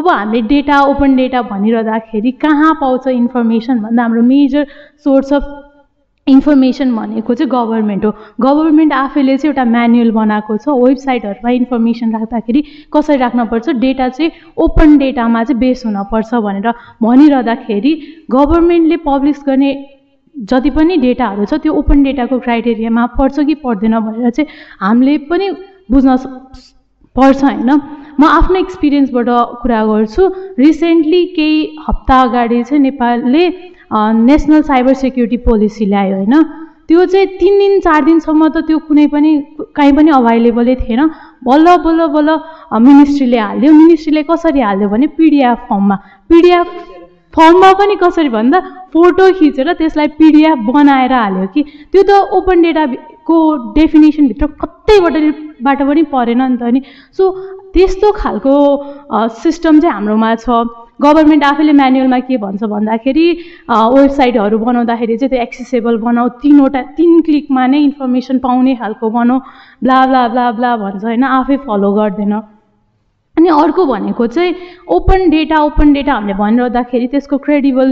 अब हामीले data open data भनिरहँदाखेरि कहाँ पाउँछ इन्फर्मेसन भन्दा हाम्रो मेजर सोर्स अफ इन्फर्मेसन भनेको चाहिँ गभर्नमेन्ट हो। गभर्नमेन्ट आफैले चाहिँ एउटा म्यानुअल बनाएको छ, वेबसाइटहरुमा इन्फर्मेसन राख्दाखेरि कसरी राख्नुपर्छ, डेटा चाहिँ ओपन डेटामा चाहिँ बेस हुनपर्छ भनेर भनिरहँदाखेरि गभर्नमेन्टले पब्लिस गर्ने जति पनि डेटाहरु छ त्यो ओपन डेटाको क्राइटेरियामा पर्छ कि पर्दैन भनेर चाहिँ हामीले पनि बुझ्न पर्छ हैन। म आफ्नो एक्सपिरियन्सबाट कुरा गर्छु। रिसेन्टली केही हप्ता अगाडि चाहिँ नेपालले नेशनल साइबर सेक्युरिटी पोलिसी ल्यायो हैन। त्यो चाहिँ 3 दिन 4 दिनसम्म त त्यो कुनै पनि कहीँ पनि अभाइलेबलै थिएन। बल्ल बल्ल बल्ल मिनिस्ट्रीले हाल्यो। मिनिस्ट्रीले कसरी हाल्यो भने पीडीएफ फर्ममा। पीडीएफ फर्ममा पनि कसरी भन्दा फोटो खिचेर त्यसलाई पीडीएफ बनाएर हाल्यो कि त्यो त ओपन डेटा को डेफिनेसन भित्र कतैबाट पनि परेन नि त नि। सो त्यस्तो खालको सिस्टम चाहिँ हाम्रोमा छ। गभर्नमेन्ट आफैले म्यानुअलमा के भन्छ भन्दाखेरि वेबसाइटहरु बनाउँदाखेरि चाहिँ त्यो एक्सेसिबल बनाऊ, 3 क्लिकमा नै इन्फर्मेसन पाउने खालको बनाऊ, ब्ला ब्ला ब्ला ब्ला भन्छ हैन, आफै फलो गर्दैन। अनि अर्को भनेको चाहिँ ओपन डेटा हामीले भनिरहँदाखेरि त्यसको क्रेडिबल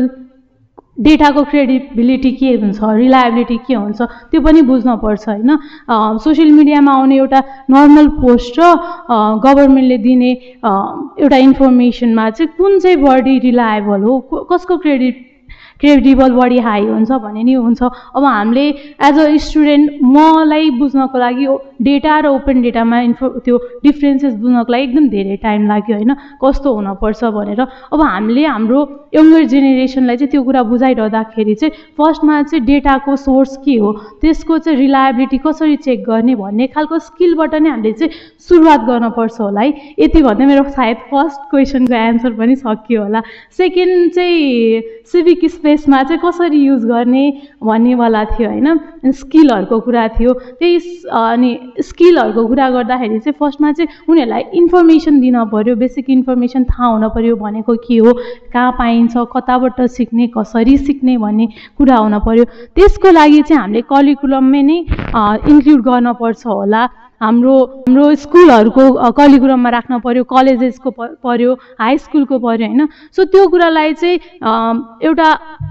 डेटाको क्रेडिबिलिटी के हुन्छ, रिलायबिलिटी के हुन्छ त्यो पनि बुझ्न पर्छ हैन। सोशल मिडियामा आउने एउटा नर्मल पोस्ट र गभर्नमेन्टले दिने एउटा इन्फर्मेसनमा चाहिँ कुन चाहिँ बढी रिलायबल हो, कसको क्रेडिबल बढी हाई हुन्छ भन्ने नि हुन्छ। अब हामीले एज अ स्टुडेन्ट मलाई बुझ्नको लागि डेटा र ओपन डेटामा त्यो डिफरेन्सेस बुझ्नको लागि एकदम धेरै टाइम लाग्यो हैन, कस्तो हुनपर्छ भनेर। अब हामीले हाम्रो यङ्गर जेनेरेसनलाई चाहिँ त्यो कुरा बुझाइरहँदाखेरि चाहिँ फर्स्टमा चाहिँ डेटाको सोर्स के हो, त्यसको चाहिँ रिलायबिलिटी कसरी चेक गर्ने भन्ने खालको स्किलबाट नै हामीले चाहिँ सुरुवात गर्नुपर्छ होला है। यति भन्दै मेरो सायद फर्स्ट क्वेसनको एन्सर पनि सकियो होला। सेकेन्ड चाहिँ सिभिक स्पेसमा चाहिँ कसरी युज गर्ने भन्नेवाला थियो हैन, स्किलहरुको कुरा थियो। त्यही अनि स्किलहरुको कुरा गर्दाखेरि चाहिँ फर्स्टमा चाहिँ उनीहरुलाई इन्फर्मेसन दिन पर्यो, बेसिक इन्फर्मेसन थाहा हुन पर्यो भनेको के हो, कहाँ पाइन्छ, कताबाट सिक्ने, कसरी सिक्ने भन्ने कुरा हुन पर्यो। त्यसको लागि चाहिँ हामीले करिकुलममै नै इन्क्लुड गर्न पर्छ होला। हाम्रो स्कुलहरुको करिकुलममा राख्न पर्यो, कलेजेसको पर्यो, हाई स्कुलको पर्यो हैन। सो त्यो कुरालाई चाहिँ एउटा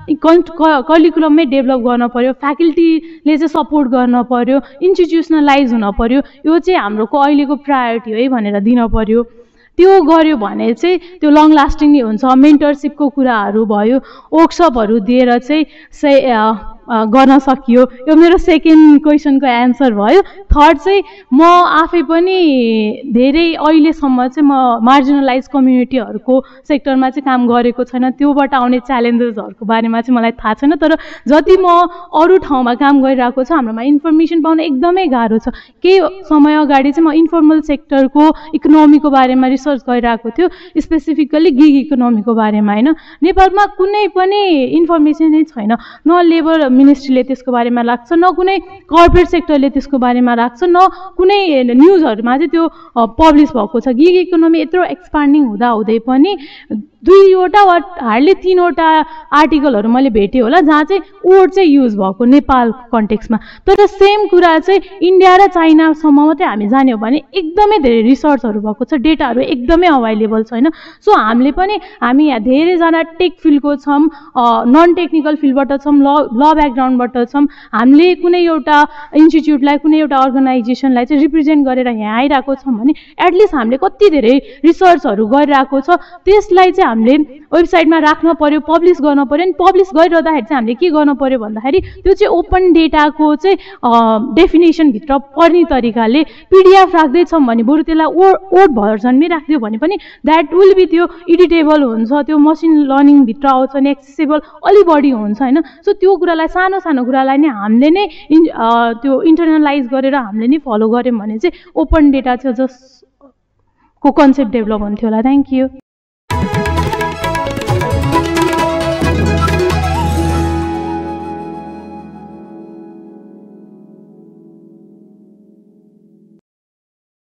करिकुलममै डेभलप गर्न पर्यो, फ्याकल्टीले चाहिँ सपोर्ट गर्न पर्यो, इन्स्टिट्युसनलाइज हुन पर्यो। यो चाहिँ हाम्रो अहिलेको प्रायोरिटी हो है भनेर दिन पर्यो। त्यो गर्यो भने चाहिँ त्यो लङ लास्टिङ नै हुन्छ। मेन्टरशिपको कुराहरू भयो, वर्कसपहरू दिएर चाहिँ गर्न सकियो। यो मेरो सेकेन्ड क्वेसनको एन्सर भयो। थर्ड चाहिँ म आफै पनि धेरै अहिलेसम्म चाहिँ म मार्जिनलाइज कम्युनिटीहरूको सेक्टरमा चाहिँ काम गरेको छैन। त्योबाट आउने च्यालेन्जेसहरूको बारेमा चाहिँ मलाई थाहा छैन, तर जति म अरू ठाउँमा काम गरिरहेको छु हाम्रोमा इन्फर्मेसन पाउन एकदमै गाह्रो छ। केही समय अगाडि चाहिँ म इन्फर्मल सेक्टरको इकोनोमीको बारेमा रिसर्च गरिरहेको थियो, स्पेसिफिकली गिग इकोनोमीको बारेमा हैन। नेपालमा कुनै पनि इन्फर्मेसन नै छैन, न लेबर मिनिस्ट्रीले त्यसको बारेमा राख्छ, न कुनै कर्पोरेट सेक्टरले त्यसको बारेमा राख्छ, न कुनै न्युजहरुमा चाहिँ त्यो पब्लिस भएको छ। गिग इकोनोमी यत्रो एक्सपान्डिङ हुँदै पनि 2वटा वा हार्डली 3वटा आर्टिकलहरु मैले भेटेँ होला जहाँ चाहिँ वर्ड चाहिँ युज भएको नेपाल कन्टेक्स्टमा। तर सेम कुरा चाहिँ इन्डिया र चाइनासम्म मात्रै हामी जान्यौ भने एकदमै धेरै रिसर्चहरु भएको छ, डेटाहरु एकदमै अभाइलेबल छ हैन। सो हामी यहाँ धेरैजना टेक फिल्डको छौं, नन टेक्निकल फिल्डबाट छौं, ल ब्याकग्राउन्डबाट छौं। हामीले कुनै एउटा इन्स्टिट्युटलाई, कुनै एउटा अर्गनाइजेसनलाई चाहिँ रिप्रेजेन्ट गरेर यहाँ आइरहेको छौं भने एटलिस्ट हामीले कति धेरै रिसर्चहरु गरिरहेको छ त्यसलाई चाहिँ हामीले वेबसाइटमा राख्न पर्यो, पब्लिस गर्न पर्यो। अनि पब्लिस गरिरहँदाखेरि चाहिँ हामीले के गर्न पर्यो भन्दाखेरि त्यो चाहिँ ओपन डेटाको चाहिँ डेफिनेसन भित्र पर्ने तरिकाले पीडीएफ राख्दै छौं भने बरु त्यसलाई वर्ड भर्जनमै राख्दियो भने पनि दैट विल बी त्यो एडिटेबल हुन्छ, त्यो मसिन लर्निङ भित्र आउँछ नि, एक्सेसिबल अलि बढी हुन्छ हैन। सो त्यो कुरालाई सानो कुरालाई नै हामीले नै त्यो इन्टरनलाइज गरेर हामीले नै फलो गर्यौं भने चाहिँ ओपन डेटा चाहिँ जसको कन्सेप्ट डेभलप हुन्थ्यो होला। Thank you.